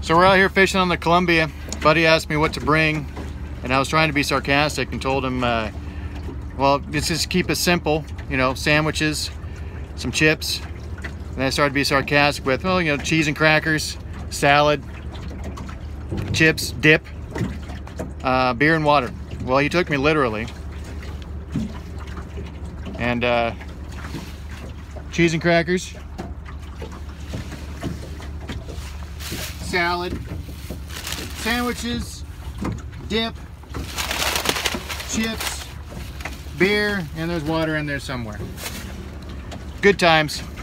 So we're out here fishing on the Columbia. Buddy asked me what to bring, and I was trying to be sarcastic and told him, well, let's just keep it simple, you know, sandwiches, some chips. And I started to be sarcastic with, well, you know, cheese and crackers, salad, chips, dip, beer and water. Well, he took me literally. And cheese and crackers, salad, sandwiches, dip, chips, beer, and there's water in there somewhere. Good times.